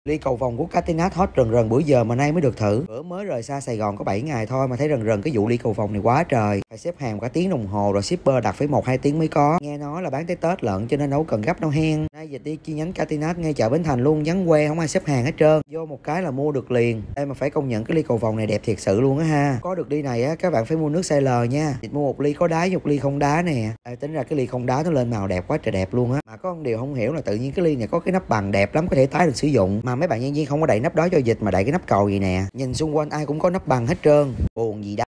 Ly cầu vồng của Catinat hot rần rần bữa giờ mà nay mới được thử. Bữa mới rời xa Sài Gòn có 7 ngày thôi mà thấy rần rần cái vụ ly cầu vồng này quá trời. Phải xếp hàng cả tiếng đồng hồ rồi shipper đặt phải 1-2 tiếng mới có. Nghe nói là bán tới Tết lận cho nên đâu cần gấp đâu hen. Nay dịch đi chi nhánh Catinat ngay chợ Bến Thành luôn, vắng que không ai xếp hàng hết trơn. Vô một cái là mua được liền. Đây mà phải công nhận cái ly cầu vồng này đẹp thiệt sự luôn á ha. Có được ly này á các bạn phải mua nước size L nha. Dịch mua một ly có đá, một ly không đá nè. Tính ra cái ly không đá nó lên màu đẹp quá trời đẹp luôn á. Mà có một điều không hiểu là tự nhiên cái ly này có cái nắp bằng đẹp lắm, có thể tái được sử dụng. Mà mấy bạn nhân viên không có đậy nắp đó cho dịch mà đậy cái nắp cầu gì nè. Nhìn xung quanh ai cũng có nắp bằng hết trơn. Buồn gì đó.